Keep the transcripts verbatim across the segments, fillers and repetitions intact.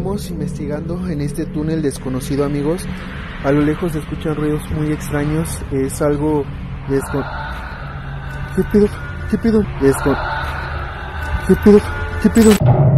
Seguimos investigando en este túnel desconocido, amigos. A lo lejos se escuchan ruidos muy extraños. Es algo descon... ¿Qué pido? ¿Qué pido? Descon... ¿Qué pido? ¿Qué pido?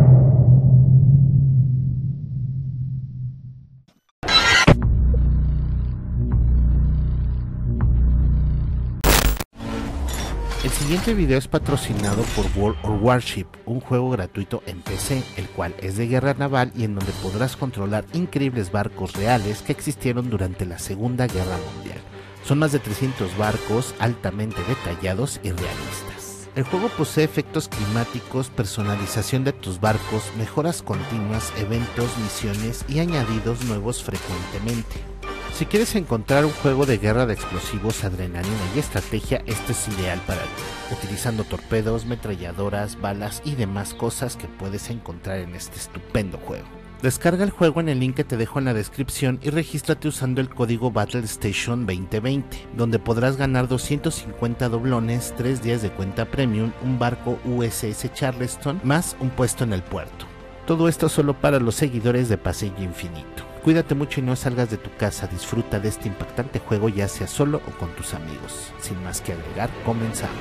El siguiente video es patrocinado por World of Warship, un juego gratuito en P C, el cual es de guerra naval y en donde podrás controlar increíbles barcos reales que existieron durante la Segunda Guerra Mundial. Son más de trescientos barcos altamente detallados y realistas. El juego posee efectos climáticos, personalización de tus barcos, mejoras continuas, eventos, misiones y añadidos nuevos frecuentemente. Si quieres encontrar un juego de guerra de explosivos, adrenalina y estrategia, este es ideal para ti, utilizando torpedos, metralladoras, balas y demás cosas que puedes encontrar en este estupendo juego. Descarga el juego en el link que te dejo en la descripción y regístrate usando el código BattleStation veinte veinte, donde podrás ganar doscientos cincuenta doblones, tres días de cuenta premium, un barco U S S Charleston, más un puesto en el puerto. Todo esto solo para los seguidores de Pasillo Infinito. Cuídate mucho y no salgas de tu casa, disfruta de este impactante juego ya sea solo o con tus amigos. Sin más que agregar, comenzamos.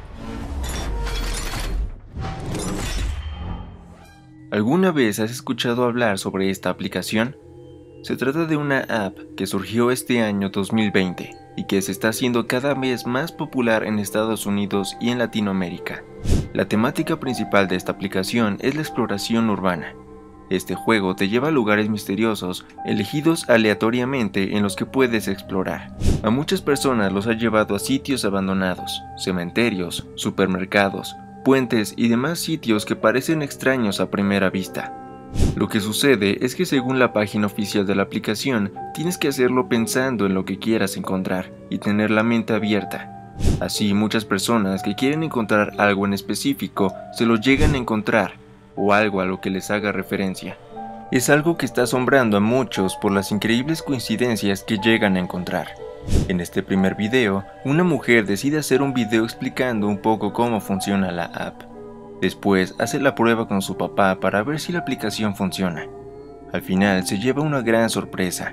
¿Alguna vez has escuchado hablar sobre esta aplicación? Se trata de una app que surgió este año dos mil veinte y que se está haciendo cada vez más popular en Estados Unidos y en Latinoamérica. La temática principal de esta aplicación es la exploración urbana. Este juego te lleva a lugares misteriosos, elegidos aleatoriamente en los que puedes explorar. A muchas personas los ha llevado a sitios abandonados, cementerios, supermercados, puentes y demás sitios que parecen extraños a primera vista. Lo que sucede es que según la página oficial de la aplicación, tienes que hacerlo pensando en lo que quieras encontrar y tener la mente abierta. Así, muchas personas que quieren encontrar algo en específico se lo llegan a encontrar, o algo a lo que les haga referencia. Es algo que está asombrando a muchos por las increíbles coincidencias que llegan a encontrar. En este primer video, una mujer decide hacer un video explicando un poco cómo funciona la app. Después hace la prueba con su papá para ver si la aplicación funciona. Al final se lleva una gran sorpresa.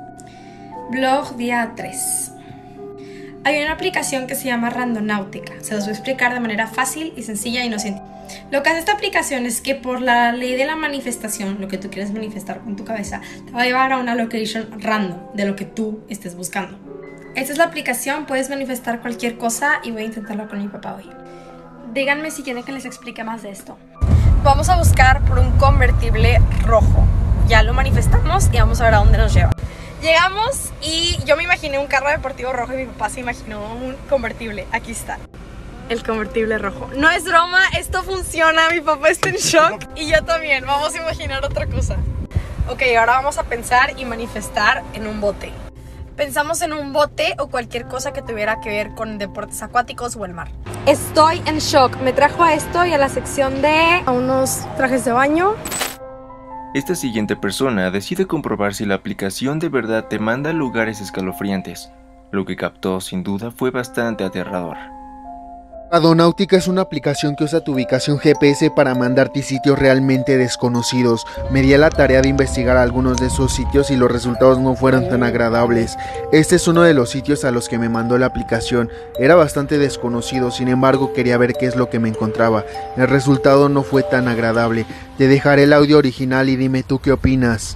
Blog día tres. Hay una aplicación que se llama Randonáutica. Se los voy a explicar de manera fácil y sencilla y no científica. Lo que hace esta aplicación es que por la ley de la manifestación, lo que tú quieres manifestar con tu cabeza, te va a llevar a una location random de lo que tú estés buscando. Esta es la aplicación, puedes manifestar cualquier cosa y voy a intentarlo con mi papá hoy. Díganme si quieren que les explique más de esto. Vamos a buscar por un convertible rojo. Ya lo manifestamos y vamos a ver a dónde nos lleva. Llegamos y yo me imaginé un carro deportivo rojo y mi papá se imaginó un convertible. Aquí está. El convertible rojo. No es broma, esto funciona, mi papá está en shock y yo también, vamos a imaginar otra cosa. Ok, ahora vamos a pensar y manifestar en un bote. Pensamos en un bote o cualquier cosa que tuviera que ver con deportes acuáticos o el mar. Estoy en shock, me trajo a esto y a la sección de a unos trajes de baño. Esta siguiente persona decide comprobar si la aplicación de verdad te manda a lugares escalofriantes. Lo que captó sin duda fue bastante aterrador. Randonáutica es una aplicación que usa tu ubicación G P S para mandarte a sitios realmente desconocidos. Me di a la tarea de investigar algunos de esos sitios y los resultados no fueron tan agradables. Este es uno de los sitios a los que me mandó la aplicación. Era bastante desconocido, sin embargo quería ver qué es lo que me encontraba. El resultado no fue tan agradable. Te dejaré el audio original y dime tú qué opinas.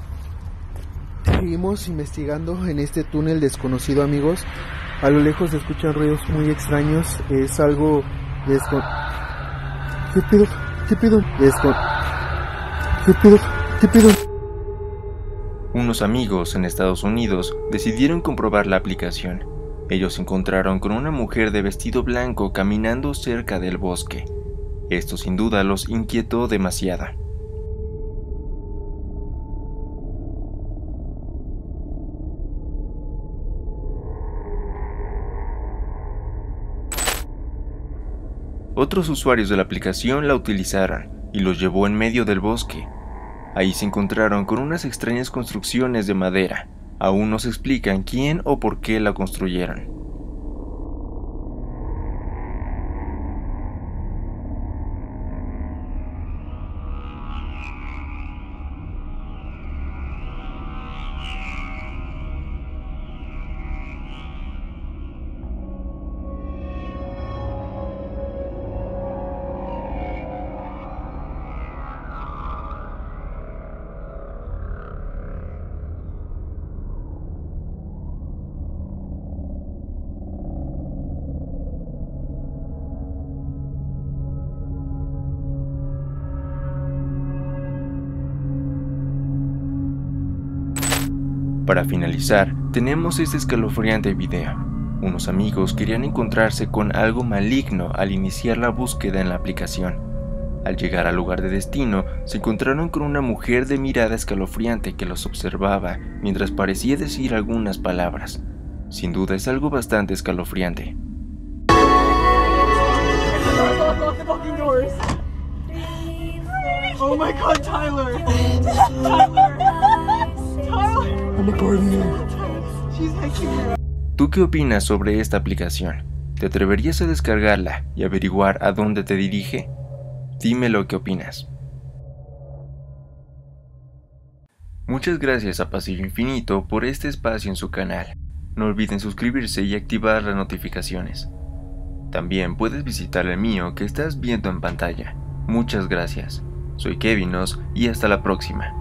Seguimos investigando en este túnel desconocido, amigos. A lo lejos se escuchan ruidos muy extraños. Es algo descon... ¿Qué pido? ¿Qué pido? Descon... ¿Qué pido? ¿Qué pido? Unos amigos en Estados Unidos decidieron comprobar la aplicación. Ellos se encontraron con una mujer de vestido blanco caminando cerca del bosque. Esto sin duda los inquietó demasiado. Otros usuarios de la aplicación la utilizaron y los llevó en medio del bosque. Ahí se encontraron con unas extrañas construcciones de madera. Aún no se explican quién o por qué la construyeron. Para finalizar, tenemos este escalofriante video. Unos amigos querían encontrarse con algo maligno al iniciar la búsqueda en la aplicación. Al llegar al lugar de destino, se encontraron con una mujer de mirada escalofriante que los observaba mientras parecía decir algunas palabras. Sin duda es algo bastante escalofriante. Oh my God, Tyler! Tyler! Tyler! I'm a part of you. She's making me. ¿Tú qué opinas sobre esta aplicación? ¿Te atreverías a descargarla y averiguar a dónde te dirige? Dime lo que opinas. Muchas gracias a Pasillo Infinito por este espacio en su canal. No olviden suscribirse y activar las notificaciones. También puedes visitar el mío que estás viendo en pantalla. Muchas gracias. Soy Kevinos y hasta la próxima.